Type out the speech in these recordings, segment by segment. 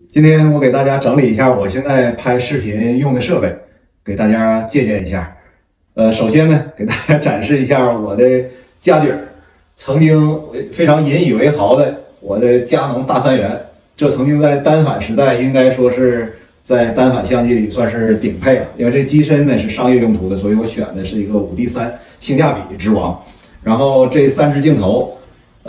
今天我给大家整理一下我现在拍视频用的设备，给大家借鉴一下。首先呢，给大家展示一下我的家底儿，曾经非常引以为豪的我的佳能大三元，这曾经在单反时代应该说是在单反相机里算是顶配了，因为这机身呢是商业用途的，所以我选的是一个5D3，性价比之王。然后这3支镜头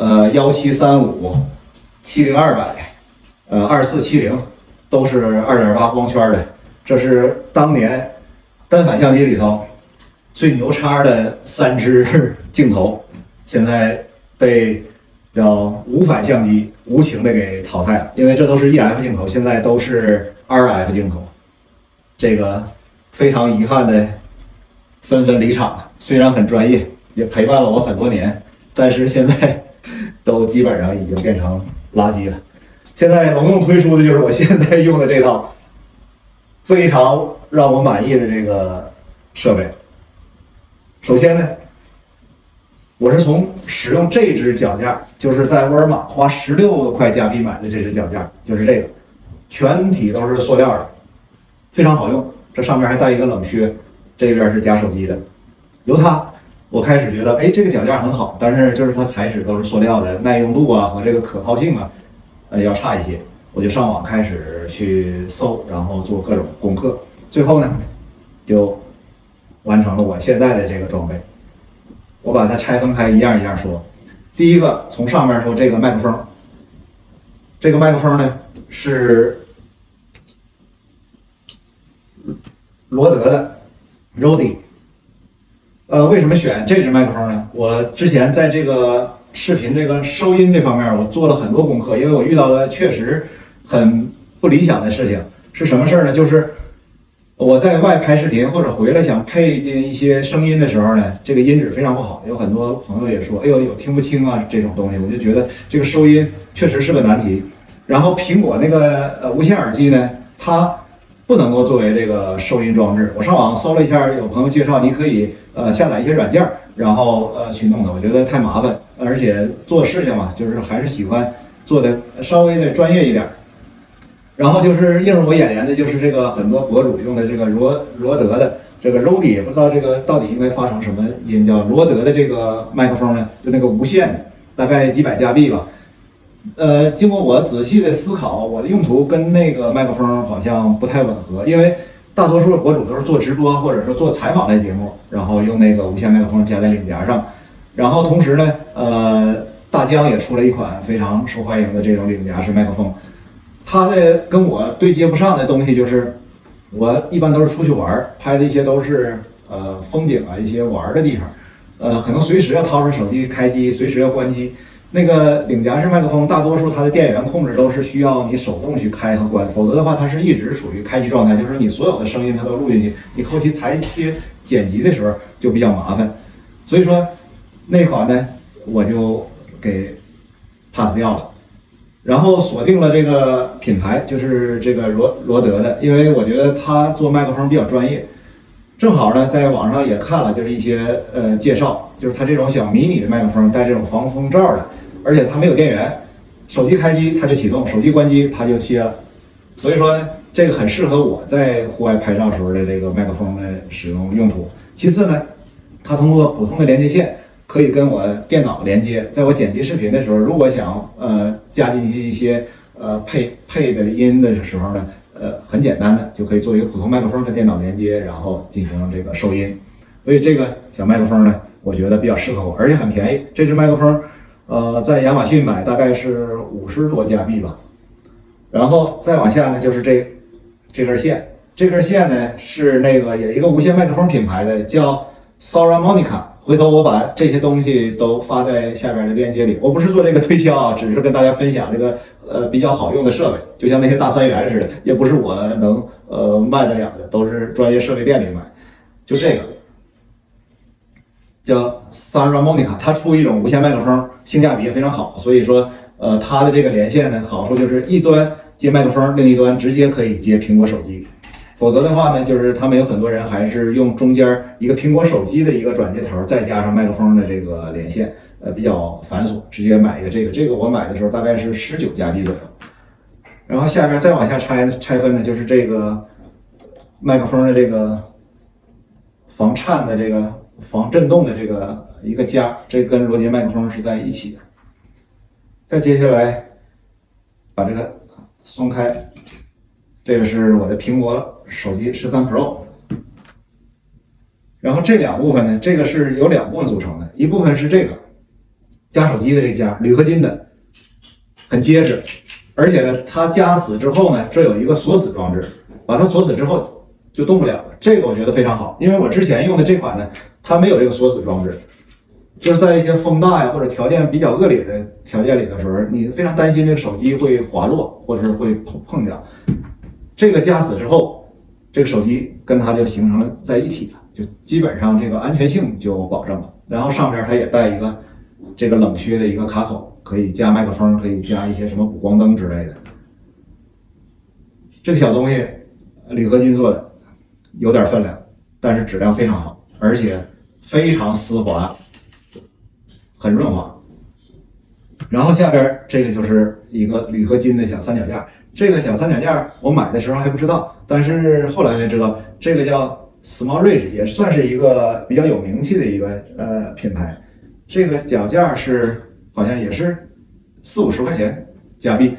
，1735、70-200。2470都是2.8光圈的，这是当年单反相机里头最牛叉的3支镜头，现在被叫无反相机无情的给淘汰了，因为这都是 EF 镜头，现在都是 RF 镜头，这个非常遗憾的纷纷离场了。虽然很专业，也陪伴了我很多年，但是现在都基本上已经变成垃圾了。现在隆重推出的就是我现在用的这套非常让我满意的这个设备。首先呢，我是从使用这支脚架，就是在沃尔玛花16多块加币买的这支脚架，就是这个，全体都是塑料的，非常好用。这上面还带一个冷靴，这边是夹手机的。由它，我开始觉得，哎，这个脚架很好，但是就是它材质都是塑料的，耐用度啊和这个可靠性啊。要差一些，我就上网开始去搜，然后做各种功课，最后呢，就完成了我现在的这个装备。我把它拆分开，一样一样说。第一个，从上面说这个麦克风，这个麦克风呢是罗德的 Rode。为什么选这支麦克风呢？我之前在这个视频这个收音这方面，我做了很多功课，因为我遇到了确实很不理想的事情。是什么事儿呢？就是我在外拍视频或者回来想配进一些声音的时候呢，这个音质非常不好。有很多朋友也说，哎呦，有听不清啊这种东西，我就觉得这个收音确实是个难题。然后苹果那个无线耳机呢，它不能够作为这个收音装置。我上网搜了一下，有朋友介绍，你可以下载一些软件，然后去弄它。我觉得太麻烦，而且做事情嘛，就是还是喜欢做的稍微的专业一点。然后就是映入我眼帘的，就是这个很多博主用的这个罗德的这个 Rode， 也不知道这个到底应该发成什么音，叫罗德的这个麦克风呢，就那个无线的，大概几百加币吧。经过我仔细的思考，我的用途跟那个麦克风好像不太吻合，因为大多数的博主都是做直播或者说做采访类节目，然后用那个无线麦克风加在领夹上，然后同时呢，大疆也出了一款非常受欢迎的这种领夹式麦克风，它的跟我对接不上的东西就是，我一般都是出去玩，拍的一些都是风景啊，一些玩的地方，可能随时要掏出手机开机，随时要关机。那个领夹式麦克风，大多数它的电源控制都是需要你手动去开和关，否则的话，它是一直处于开机状态，就是你所有的声音它都录进去，你后期裁切剪辑的时候就比较麻烦。所以说那款呢，我就给 pass 掉了，然后锁定了这个品牌，就是这个罗德的，因为我觉得它做麦克风比较专业。正好呢，在网上也看了，就是一些介绍，就是它这种小迷你的麦克风带这种防风罩的，而且它没有电源，手机开机它就启动，手机关机它就切了，所以说呢，这个很适合我在户外拍照时候的这个麦克风的使用用途。其次呢，它通过普通的连接线可以跟我电脑连接，在我剪辑视频的时候，如果想加进去一些配的音的时候呢。很简单的就可以做一个普通麦克风和电脑连接，然后进行这个收音。所以这个小麦克风呢，我觉得比较适合我，而且很便宜。这支麦克风，在亚马逊买大概是50多加币吧。然后再往下呢，就是这根线，这根线呢是那个有一个无线麦克风品牌的，叫 Saramonic。回头我把这些东西都发在下边的链接里。我不是做这个推销啊，只是跟大家分享这个比较好用的设备，就像那些大三元似的，也不是我能卖得了的，都是专业设备店里买。就这个叫 Saramonic， 它出一种无线麦克风，性价比也非常好，所以说它的这个连线呢，好处就是一端接麦克风，另一端直接可以接苹果手机。否则的话呢，就是他们有很多人还是用中间一个苹果手机的一个转接头，再加上麦克风的这个连线，比较繁琐，直接买一个这个我买的时候大概是19加币左右。 然后下边再往下拆分呢，就是这个麦克风的这个防颤的这个防震动的这个一个夹，这跟罗杰麦克风是在一起的。再接下来把这个松开，这个是我的苹果手机13 Pro。然后这两部分呢，这个是由两部分组成的，一部分是这个夹手机的这夹，铝合金的，很结实，而且呢，它夹死之后呢，这有一个锁死装置，把它锁死之后就动不了了。这个我觉得非常好，因为我之前用的这款呢，它没有这个锁死装置，就是在一些风大呀或者条件比较恶劣的条件里的时候，你非常担心这个手机会滑落或者是会碰掉。这个夹死之后，这个手机跟它就形成了在一体了。就基本上这个安全性就保证了，然后上边它也带一个这个冷靴的一个卡口，可以加麦克风，可以加一些什么补光灯之类的。这个小东西铝合金做的，有点分量，但是质量非常好，而且非常丝滑，很润滑。然后下边这个就是一个铝合金的小三脚架，这个小三脚架我买的时候还不知道，但是后来才知道这个叫Small Ridge， 也算是一个比较有名气的一个品牌。这个脚架是好像也是40-50块钱加币，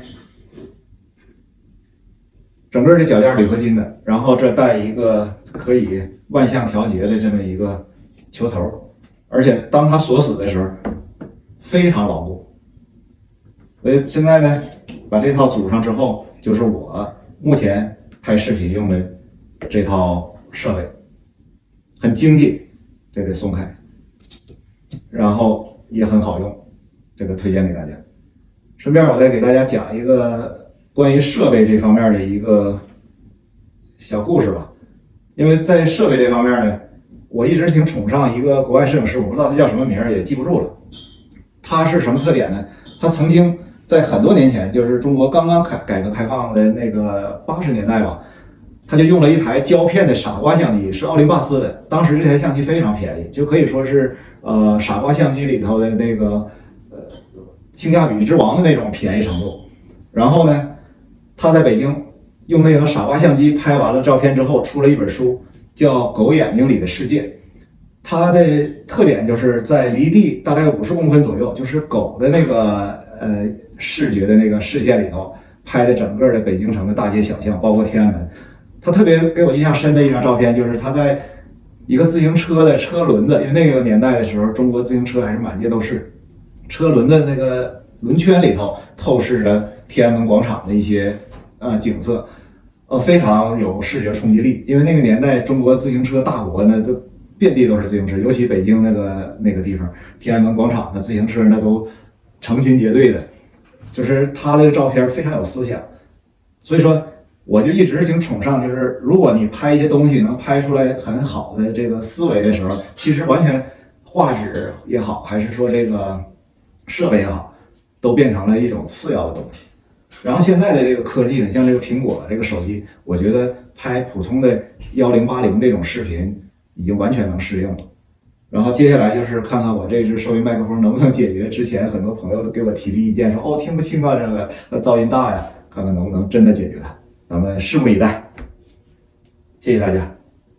整个这脚架铝合金的，然后这带一个可以万向调节的这么一个球头，而且当它锁死的时候非常牢固。所以现在呢，把这套组上之后，就是我目前拍视频用的这套设备，很经济，这个松开，然后也很好用，这个推荐给大家。顺便我再给大家讲一个关于设备这方面的一个小故事吧。因为在设备这方面呢，我一直挺崇尚一个国外摄影师，我不知道他叫什么名儿，也记不住了。他是什么特点呢？他曾经在很多年前，就是中国刚刚改革开放的那个80年代吧，他就用了一台胶片的傻瓜相机，是奥林巴斯的。当时这台相机非常便宜，就可以说是傻瓜相机里头的那个性价比之王的那种便宜程度。然后呢，他在北京用那个傻瓜相机拍完了照片之后，出了一本书，叫《狗眼睛里的世界》。它的特点就是在离地大概50公分左右，就是狗的那个视觉的那个视线里头拍的整个的北京城的大街小巷，包括天安门。他特别给我印象深的一张照片，就是他在一个自行车的车轮子，因为那个年代的时候，中国自行车还是满街都是，车轮的那个轮圈里头透视着天安门广场的一些景色，非常有视觉冲击力。因为那个年代中国自行车大国呢，都遍地都是自行车，尤其北京那个地方，天安门广场的自行车那都成群结队的，就是他的照片非常有思想。所以说我就一直挺崇尚，就是如果你拍一些东西能拍出来很好的这个思维的时候，其实完全画质也好，还是说这个设备也好，都变成了一种次要的东西。然后现在的这个科技呢，像这个苹果这个手机，我觉得拍普通的1080这种视频已经完全能适应了。然后接下来就是看看我这支收音麦克风能不能解决之前很多朋友都给我提的意见，说哦听不清啊，这个噪音大呀，看看能不能真的解决它。咱们拭目以待，谢谢大家。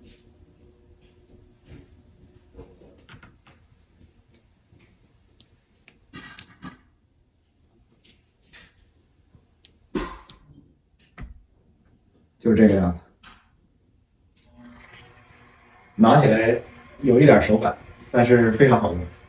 就是这个样子，拿起来有一点手感，但是非常好用。